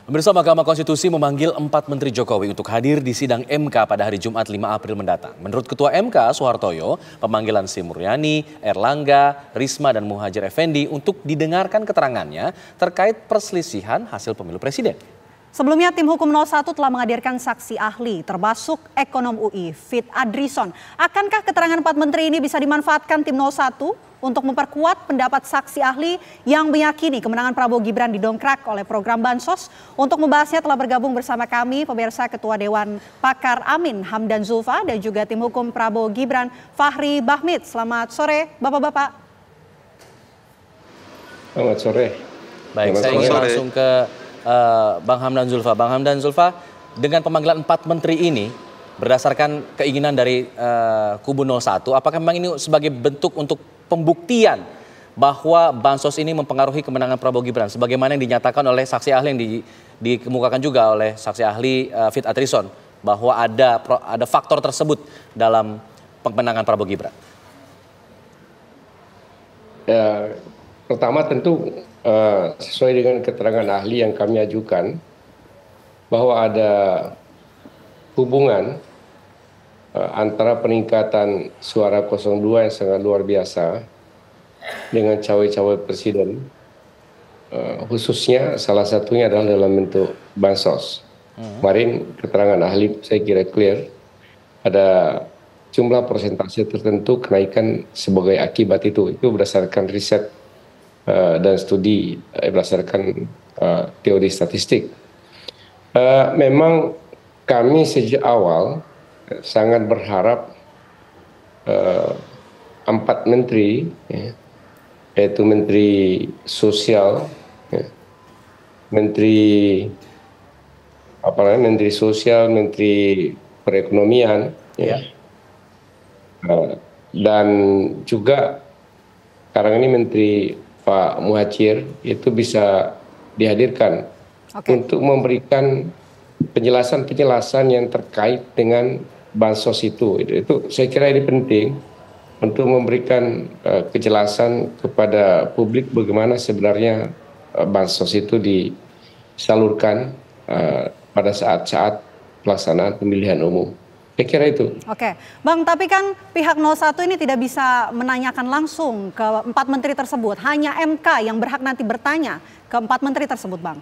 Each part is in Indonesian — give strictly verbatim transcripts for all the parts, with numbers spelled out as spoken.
Pemirsa, Mahkamah Konstitusi memanggil empat Menteri Jokowi untuk hadir di sidang M K pada hari Jumat lima April mendatang. Menurut Ketua M K, Soehartoyo, pemanggilan Sri Mulyani, Erlangga, Risma, dan Muhadjir Effendi untuk didengarkan keterangannya terkait perselisihan hasil pemilu presiden. Sebelumnya, tim hukum nol satu telah menghadirkan saksi ahli, termasuk ekonom U I, Fit Adrison. Akankah keterangan empat menteri ini bisa dimanfaatkan tim nol satu untuk memperkuat pendapat saksi ahli yang meyakini kemenangan Prabowo Gibran didongkrak oleh program Bansos? Untuk membahasnya telah bergabung bersama kami pemirsa Ketua Dewan Pakar Amin Hamdan Zulfa dan juga tim hukum Prabowo Gibran Fahri Bahmid. Selamat sore Bapak-Bapak. Selamat sore. Baik, Selamat saya ingin sore. langsung ke uh, Bang Hamdan Zulfa. Bang Hamdan Zulfa, dengan pemanggilan empat menteri ini berdasarkan keinginan dari uh, kubu nol satu, apakah memang ini sebagai bentuk untuk pembuktian bahwa Bansos ini mempengaruhi kemenangan Prabowo Gibran sebagaimana yang dinyatakan oleh saksi ahli yang di, dikemukakan juga oleh saksi ahli uh, Fit Adrison bahwa ada ada faktor tersebut dalam pemenangan Prabowo Gibran? Ya, pertama tentu uh, sesuai dengan keterangan ahli yang kami ajukan bahwa ada hubungan antara peningkatan suara nol dua yang sangat luar biasa dengan cawe-cawe presiden, uh, khususnya salah satunya adalah dalam bentuk bansos. Hmm. Kemarin keterangan ahli saya kira clear, ada jumlah persentase tertentu kenaikan sebagai akibat itu. Itu berdasarkan riset uh, dan studi, uh, berdasarkan uh, teori statistik. Uh, memang kami sejak awal sangat berharap uh, empat menteri, ya, yaitu Menteri Sosial, ya, Menteri apa namanya, Menteri Sosial, Menteri Perekonomian, ya, uh, dan juga sekarang ini Menteri Pak Muhadjir itu bisa dihadirkan okay. untuk memberikan penjelasan-penjelasan yang terkait dengan bansos itu. itu. Itu saya kira ini penting untuk memberikan uh, kejelasan kepada publik bagaimana sebenarnya uh, bansos itu disalurkan uh, pada saat-saat pelaksanaan pemilihan umum. Saya kira itu. Oke, Bang, tapi kan pihak nol satu ini tidak bisa menanyakan langsung ke empat menteri tersebut. Hanya M K yang berhak nanti bertanya ke empat menteri tersebut, Bang.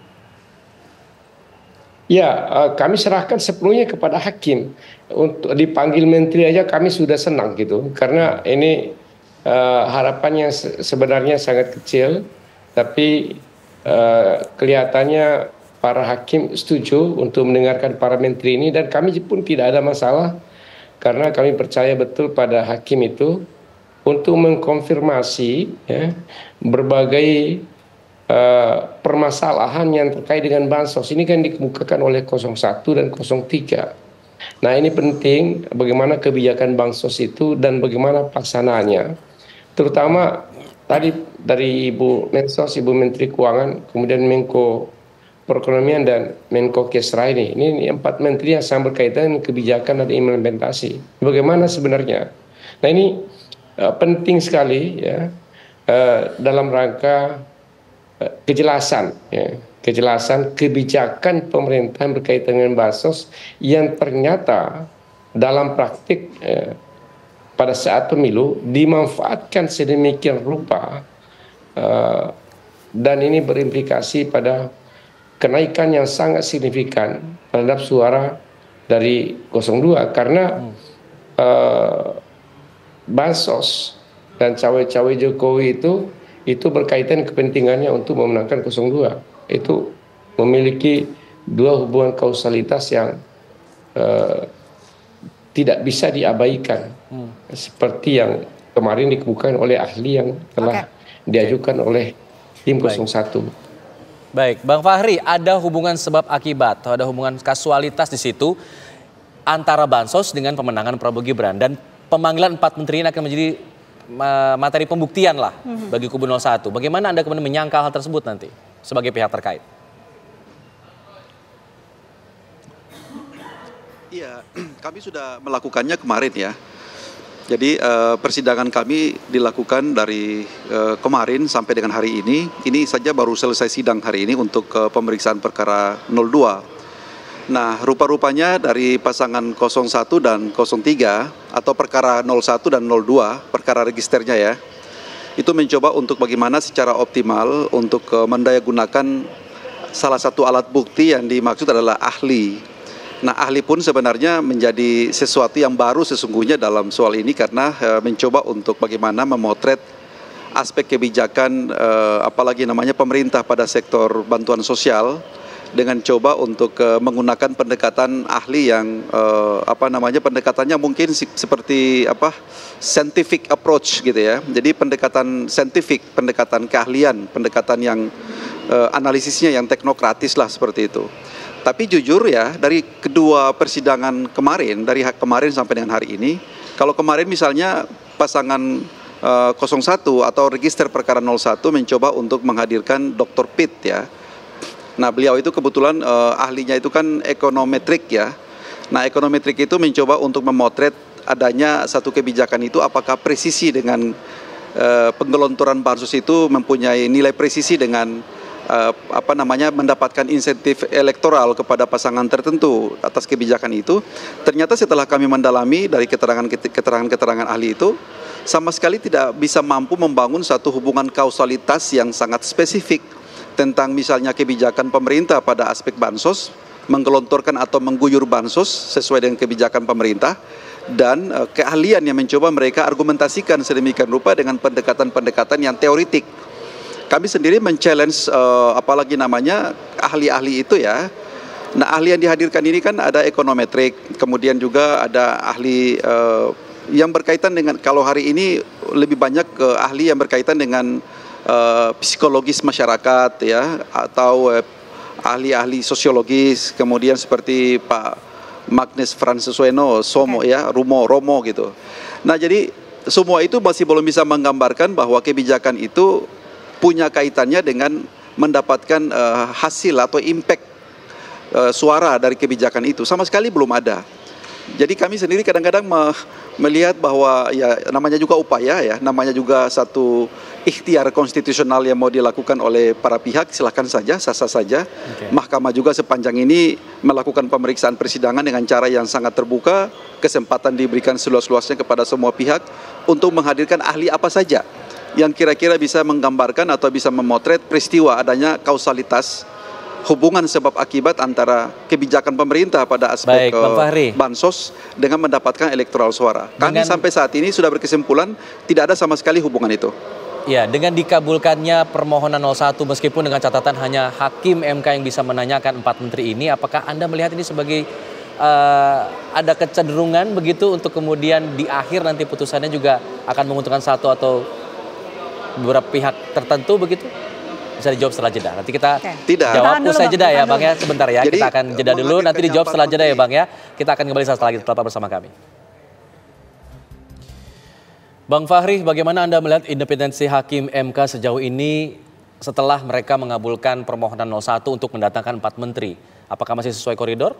Ya, kami serahkan sepenuhnya kepada hakim. Untuk dipanggil menteri aja kami sudah senang gitu. Karena ini uh, harapannya sebenarnya sangat kecil. Tapi uh, kelihatannya para hakim setuju untuk mendengarkan para menteri ini. Dan kami pun tidak ada masalah. Karena kami percaya betul pada hakim itu untuk mengkonfirmasi ya, berbagai Uh, permasalahan yang terkait dengan bansos ini kan dikemukakan oleh nol satu dan nol tiga. Nah, ini penting bagaimana kebijakan bansos itu dan bagaimana pelaksanaannya. Terutama tadi dari Ibu Mensos, Ibu Menteri Keuangan, kemudian Menko Perekonomian dan Menko Kesra ini. Ini, ini empat menteri yang sangat berkaitan dengan kebijakan dan implementasi. Bagaimana sebenarnya? Nah, ini uh, penting sekali ya uh, dalam rangka kejelasan, ya, kejelasan kebijakan pemerintah berkaitan dengan bansos yang ternyata dalam praktik eh, pada saat pemilu dimanfaatkan sedemikian rupa eh, dan ini berimplikasi pada kenaikan yang sangat signifikan terhadap suara dari nol dua karena hmm. eh, bansos dan cawe-cawe Jokowi itu itu berkaitan kepentingannya untuk memenangkan nol dua. Itu memiliki dua hubungan kausalitas yang uh, tidak bisa diabaikan. Hmm. Seperti yang kemarin dikemukakan oleh ahli yang telah okay. diajukan okay. oleh tim nol satu. Baik, Bang Fahri, ada hubungan sebab akibat atau ada hubungan kasualitas di situ antara bansos dengan pemenangan Prabowo Gibran, dan pemanggilan empat menteri ini akan menjadi materi pembuktian lah mm-hmm. bagi kubu nol satu. Bagaimana Anda kemudian menyangkal hal tersebut nanti sebagai pihak terkait? Iya, kami sudah melakukannya kemarin ya. Jadi uh, persidangan kami dilakukan dari uh, kemarin sampai dengan hari ini. Ini saja baru selesai sidang hari ini untuk uh, pemeriksaan perkara nol dua. Nah, rupa-rupanya dari pasangan nol satu dan nol tiga atau perkara nol satu dan nol dua, perkara registernya ya, itu mencoba untuk bagaimana secara optimal untuk uh, mendayagunakan salah satu alat bukti yang dimaksud adalah ahli. Nah, ahli pun sebenarnya menjadi sesuatu yang baru sesungguhnya dalam soal ini karena e, mencoba untuk bagaimana memotret aspek kebijakan e, apalagi namanya pemerintah pada sektor bantuan sosial dengan coba untuk e, menggunakan pendekatan ahli yang e, apa namanya pendekatannya mungkin si, seperti apa scientific approach gitu ya. Jadi pendekatan saintifik, pendekatan keahlian, pendekatan yang e, analisisnya yang teknokratis lah seperti itu. Tapi jujur ya, dari kedua persidangan kemarin, dari kemarin sampai dengan hari ini, kalau kemarin misalnya pasangan uh, nol satu atau register perkara nol satu mencoba untuk menghadirkan doktor Pitt ya. Nah, beliau itu kebetulan uh, ahlinya itu kan ekonometrik ya. Nah, ekonometrik itu mencoba untuk memotret adanya satu kebijakan itu apakah presisi dengan uh, penggelontoran bansos itu mempunyai nilai presisi dengan Uh, apa namanya mendapatkan insentif elektoral kepada pasangan tertentu atas kebijakan itu. Ternyata setelah kami mendalami dari keterangan-keterangan ahli itu sama sekali tidak bisa mampu membangun satu hubungan kausalitas yang sangat spesifik tentang misalnya kebijakan pemerintah pada aspek bansos, menggelontorkan atau mengguyur bansos sesuai dengan kebijakan pemerintah, dan uh, keahlian yang mencoba mereka argumentasikan sedemikian rupa dengan pendekatan-pendekatan yang teoritik. Kami sendiri men-challenge uh, apalagi namanya ahli-ahli itu ya. Nah, ahli yang dihadirkan ini kan ada ekonometrik, kemudian juga ada ahli uh, yang berkaitan dengan, kalau hari ini lebih banyak ke ahli yang berkaitan dengan uh, psikologis masyarakat ya, atau uh, ahli-ahli sosiologis, kemudian seperti Pak Magnus Francisweno, Somo okay. ya, Rumo, Romo gitu. Nah, jadi semua itu masih belum bisa menggambarkan bahwa kebijakan itu punya kaitannya dengan mendapatkan uh, hasil atau impact uh, suara dari kebijakan itu. Sama sekali belum ada. Jadi kami sendiri kadang-kadang me melihat bahwa ya namanya juga upaya ya, namanya juga satu ikhtiar konstitusional yang mau dilakukan oleh para pihak, silakan saja, sah-sah saja. Okay. Mahkamah juga sepanjang ini melakukan pemeriksaan persidangan dengan cara yang sangat terbuka, kesempatan diberikan seluas-luasnya kepada semua pihak untuk menghadirkan ahli apa saja yang kira-kira bisa menggambarkan atau bisa memotret peristiwa adanya kausalitas hubungan sebab akibat antara kebijakan pemerintah pada aspek Baik, uh, bansos dengan mendapatkan elektoral suara. Kami dengan, sampai saat ini sudah berkesimpulan tidak ada sama sekali hubungan itu. Ya, dengan dikabulkannya permohonan nol satu meskipun dengan catatan hanya hakim M K yang bisa menanyakan empat menteri ini, apakah Anda melihat ini sebagai uh, ada kecenderungan begitu untuk kemudian di akhir nanti putusannya juga akan menguntungkan satu atau beberapa pihak tertentu begitu? Bisa dijawab setelah jeda. Nanti kita okay. Tidak. jawab usai jeda ya Bang ya, sebentar ya. Jadi, kita akan jeda dulu, nanti dijawab setelah jeda ya Bang ya. Kita akan kembali setelah lagi, tetap bersama kami. Bang Fahri, bagaimana Anda melihat independensi hakim M K sejauh ini setelah mereka mengabulkan permohonan nol satu untuk mendatangkan empat menteri? Apakah masih sesuai koridor?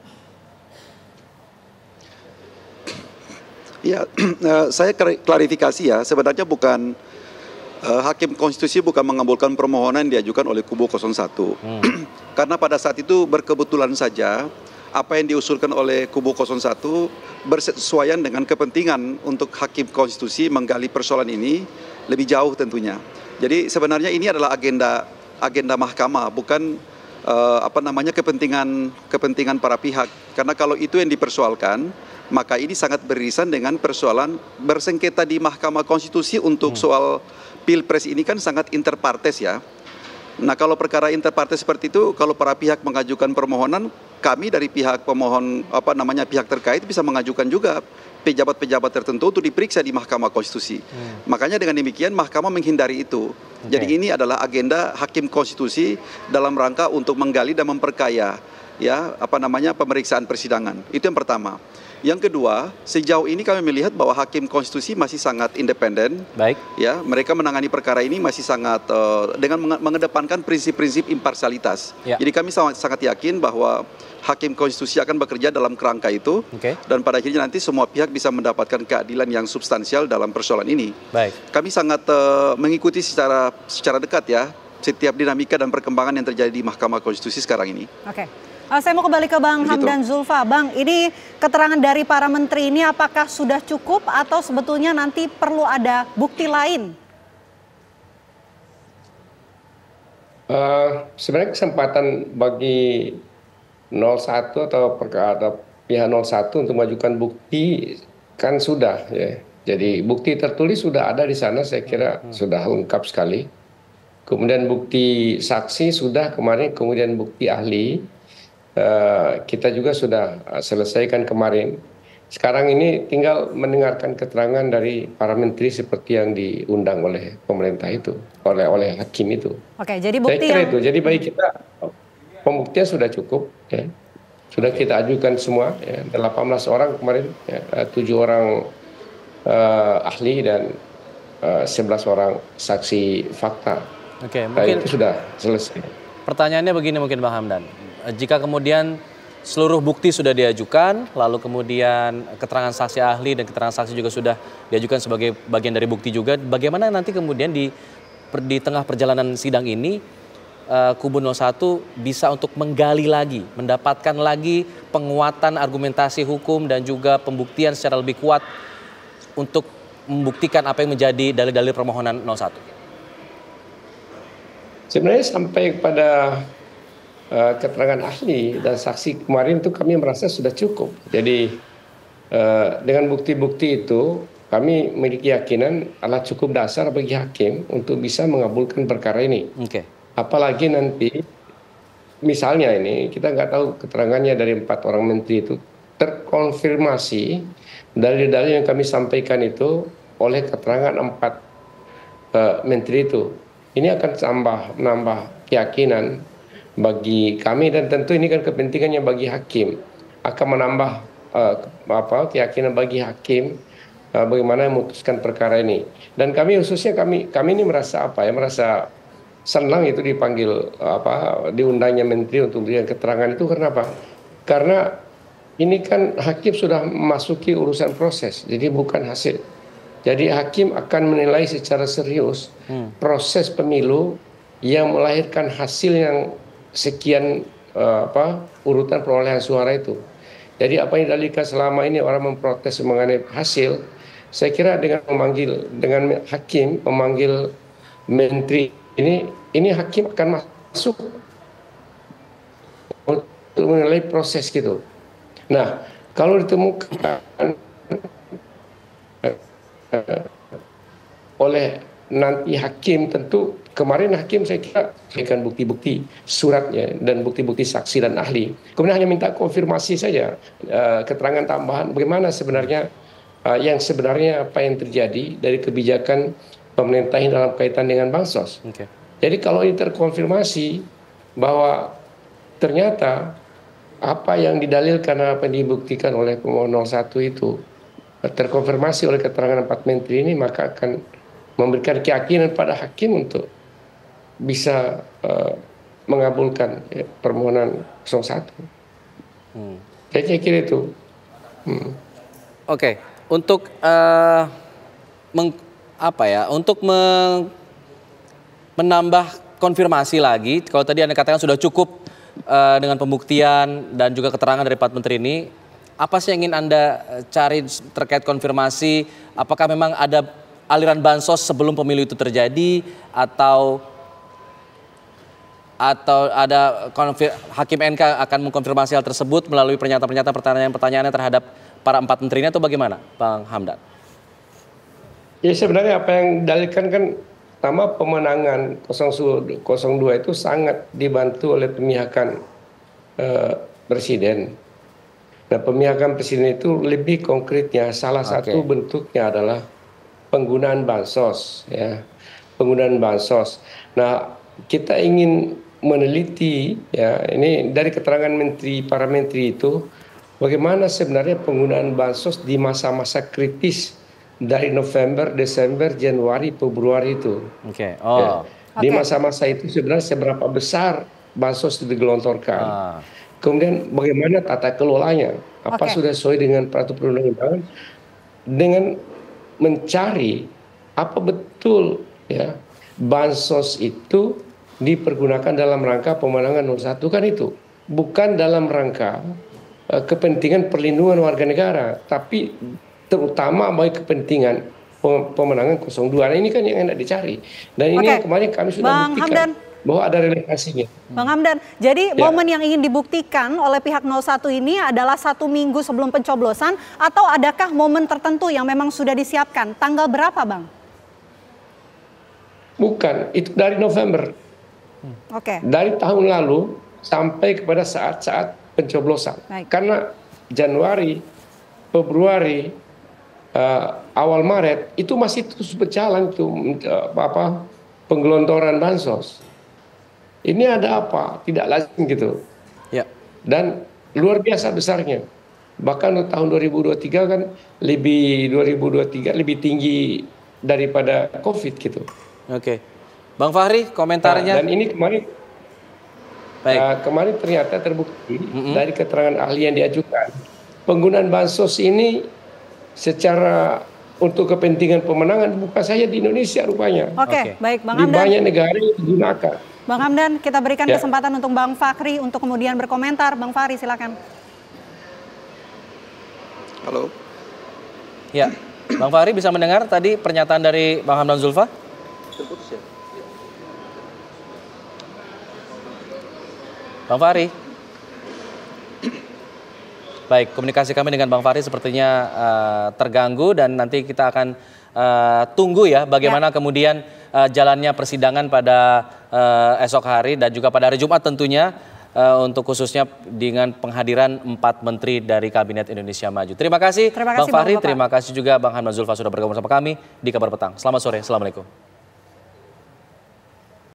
Ya, saya klarifikasi ya, sebenarnya bukan Uh, Hakim Konstitusi bukan mengabulkan permohonan yang diajukan oleh kubu nol satu. Hmm. Karena pada saat itu berkebetulan saja apa yang diusulkan oleh kubu nol satu bersesuaian dengan kepentingan untuk Hakim Konstitusi menggali persoalan ini lebih jauh tentunya. Jadi sebenarnya ini adalah agenda agenda mahkamah, bukan uh, apa namanya kepentingan kepentingan para pihak. Karena kalau itu yang dipersoalkan, maka ini sangat beririsan dengan persoalan bersengketa di Mahkamah Konstitusi untuk hmm. soal Pilpres ini kan sangat interpartes ya. Nah, kalau perkara interpartes seperti itu, kalau para pihak mengajukan permohonan, kami dari pihak pemohon apa namanya pihak terkait bisa mengajukan juga pejabat-pejabat tertentu untuk diperiksa di Mahkamah Konstitusi. Hmm. Makanya dengan demikian Mahkamah menghindari itu. Okay. Jadi ini adalah agenda Hakim Konstitusi dalam rangka untuk menggali dan memperkaya ya apa namanya pemeriksaan persidangan. Itu yang pertama. Yang kedua, sejauh ini kami melihat bahwa hakim konstitusi masih sangat independen. Baik. Ya, mereka menangani perkara ini masih sangat uh, dengan mengedepankan prinsip-prinsip imparsialitas. Ya. Jadi kami sangat, sangat yakin bahwa hakim konstitusi akan bekerja dalam kerangka itu. Okay. Dan pada akhirnya nanti semua pihak bisa mendapatkan keadilan yang substansial dalam persoalan ini. Baik. Kami sangat uh, mengikuti secara secara dekat ya setiap dinamika dan perkembangan yang terjadi di Mahkamah Konstitusi sekarang ini. Oke. Okay. Uh, saya mau kembali ke Bang Begitu. Hamdan Zulfa. Bang, ini keterangan dari para menteri ini apakah sudah cukup atau sebetulnya nanti perlu ada bukti lain? Uh, sebenarnya kesempatan bagi nol satu atau, atau pihak nol satu untuk mengajukan bukti kan sudah ya. Jadi bukti tertulis sudah ada di sana, saya kira hmm. sudah lengkap sekali. Kemudian bukti saksi sudah kemarin, kemudian bukti ahli. Uh, kita juga sudah uh, selesaikan kemarin. Sekarang ini tinggal mendengarkan keterangan dari para menteri seperti yang diundang oleh pemerintah itu, oleh oleh hakim itu. Oke, jadi bukti Saya kira yang... itu. Jadi bagi kita pembuktian sudah cukup, ya. Sudah kita ajukan semua, ya. delapan belas orang kemarin, ya. tujuh orang uh, ahli dan uh, sebelas orang saksi fakta. Oke, mungkin nah, itu sudah selesai. Pertanyaannya begini mungkin Bang Hamdan. Jika kemudian seluruh bukti sudah diajukan, lalu kemudian keterangan saksi ahli dan keterangan saksi juga sudah diajukan sebagai bagian dari bukti juga, bagaimana nanti kemudian di, di tengah perjalanan sidang ini, uh, kubu nol satu bisa untuk menggali lagi, mendapatkan lagi penguatan argumentasi hukum dan juga pembuktian secara lebih kuat untuk membuktikan apa yang menjadi dalil-dalil permohonan nol satu? Sebenarnya sampai pada uh, keterangan ahli dan saksi kemarin itu kami merasa sudah cukup. Jadi uh, dengan bukti-bukti itu kami memiliki keyakinan adalah cukup dasar bagi hakim untuk bisa mengabulkan perkara ini. Okay. Apalagi nanti misalnya ini kita nggak tahu keterangannya dari empat orang menteri itu terkonfirmasi dalil-dalil yang kami sampaikan itu oleh keterangan empat uh, menteri itu. Ini akan tambah menambah keyakinan bagi kami dan tentu ini kan kepentingannya bagi hakim, akan menambah uh, apa keyakinan bagi hakim uh, bagaimana memutuskan perkara ini. Dan kami khususnya kami kami ini merasa apa ya merasa senang itu dipanggil apa diundangnya menteri untuk memberikan keterangan itu karena apa? Karena ini kan hakim sudah memasuki urusan proses, jadi bukan hasil. Jadi hakim akan menilai secara serius hmm. proses pemilu yang melahirkan hasil yang sekian uh, apa urutan perolehan suara itu. Jadi apa yang didalilkan selama ini orang memprotes mengenai hasil, saya kira dengan memanggil dengan hakim memanggil menteri ini, ini hakim akan masuk untuk menilai proses gitu. Nah, kalau ditemukan Uh, oleh nanti hakim, tentu kemarin hakim saya kira berikan bukti-bukti suratnya dan bukti-bukti saksi dan ahli. Kemudian hanya minta konfirmasi saja uh, keterangan tambahan bagaimana sebenarnya uh, yang sebenarnya apa yang terjadi dari kebijakan pemerintah dalam kaitan dengan bansos. Okay. Jadi kalau ini terkonfirmasi bahwa ternyata apa yang didalilkan apa yang dibuktikan oleh pemohon nol satu itu terkonfirmasi oleh keterangan empat menteri ini, maka akan memberikan keyakinan pada hakim untuk bisa uh, mengabulkan ya, permohonan nol satu. Hmm. Saya kira itu. Hmm. Oke, okay. Untuk uh, meng, apa ya? Untuk meng, menambah konfirmasi lagi, kalau tadi Anda katakan sudah cukup uh, dengan pembuktian dan juga keterangan dari empat menteri ini. Apa sih yang ingin Anda cari terkait konfirmasi? Apakah memang ada aliran bansos sebelum pemilu itu terjadi atau atau ada konfir, hakim M K akan mengkonfirmasi hal tersebut melalui pernyataan-pernyataan pertanyaan-pertanyaannya terhadap para empat menteri ini atau bagaimana, Bang Hamdan? Ya sebenarnya apa yang didalilkan kan pertama pemenangan nol dua itu sangat dibantu oleh pemihakan eh, presiden. Nah, pemihakan presiden itu lebih konkretnya salah okay. satu bentuknya adalah penggunaan bansos, ya, penggunaan bansos. Nah, kita ingin meneliti ya ini dari keterangan menteri para menteri itu bagaimana sebenarnya penggunaan bansos di masa-masa kritis dari November, Desember, Januari, Februari itu. Oke. Okay. Oh. Ya. Di Okay. masa-masa itu sebenarnya seberapa besar bansos digelontorkan. Ah. Kemudian bagaimana tata kelolanya? Apa Okay. sudah sesuai dengan peraturan perundang-undangan? Dengan mencari apa betul ya bansos itu dipergunakan dalam rangka pemenangan nol satu kan itu, bukan dalam rangka uh, kepentingan perlindungan warga negara, tapi terutama bagi kepentingan pemenangan nol dua. Nah, ini kan yang enak dicari. Dan ini Oke. yang kemarin kami sudah Bang buktikan Hamdan. bahwa ada relasinya. Bang Hamdan, jadi Ya. momen yang ingin dibuktikan oleh pihak nol satu ini adalah satu minggu sebelum pencoblosan atau adakah momen tertentu yang memang sudah disiapkan? Tanggal berapa, Bang? Bukan, itu dari November. Oke. Dari tahun lalu sampai kepada saat-saat pencoblosan. Baik. Karena Januari, Februari, uh, awal Maret itu masih terus berjalan tuh uh, apa penggelontoran bansos. Ini ada apa? Tidak lazim gitu. Ya. Dan luar biasa besarnya. Bahkan tahun dua ribu dua puluh tiga kan lebih dua ribu dua puluh tiga lebih tinggi daripada COVID gitu. Oke. Bang Fahri, komentarnya. Nah, dan ini kemarin Baik. uh, kemarin ternyata terbukti Mm-mm. dari keterangan ahli yang diajukan penggunaan bansos ini secara untuk kepentingan pemenangan bukan saja di Indonesia rupanya. Oke, Oke. baik Bang Di Hamdan. banyak negara yang digunakan. Bang Hamdan, kita berikan Ya. kesempatan untuk Bang Fahri untuk kemudian berkomentar. Bang Fahri, silakan. Halo. Ya. Bang Fahri bisa mendengar tadi pernyataan dari Bang Hamdan Zulfa? Terputus ya? Bang Fahri. Baik, komunikasi kami dengan Bang Fahri sepertinya uh, terganggu dan nanti kita akan uh, tunggu ya bagaimana Ya. kemudian uh, jalannya persidangan pada uh, esok hari dan juga pada hari Jumat tentunya uh, untuk khususnya dengan penghadiran empat menteri dari Kabinet Indonesia Maju. Terima kasih, Terima Bang kasih, Fahri, Bapak-Bapak. terima kasih juga Bang Hamdan Zulfa sudah bergabung bersama kami di Kabar Petang. Selamat sore, Assalamualaikum.